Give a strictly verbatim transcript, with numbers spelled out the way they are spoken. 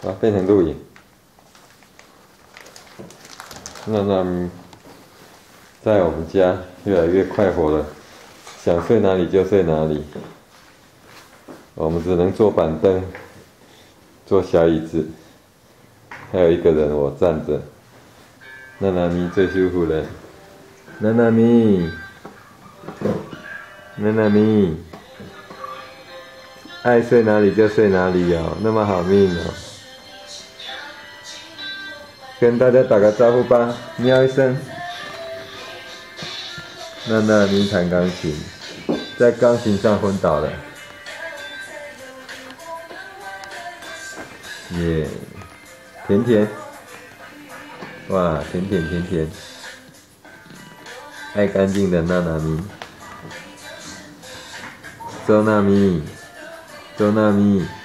啊，变成录影。那那在我们家越来越快活了，想睡哪里就睡哪里。我们只能坐板凳，坐小椅子，还有一个人我站着。娜娜咪最舒服了，娜娜咪，娜娜咪，爱睡哪里就睡哪里哦，那么好命哦。跟大家打个招呼吧，喵一声。娜娜咪弹钢琴，在钢琴上昏倒了。耶，甜甜，哇，甜甜甜甜，爱干净的娜娜咪，周娜咪，周娜咪。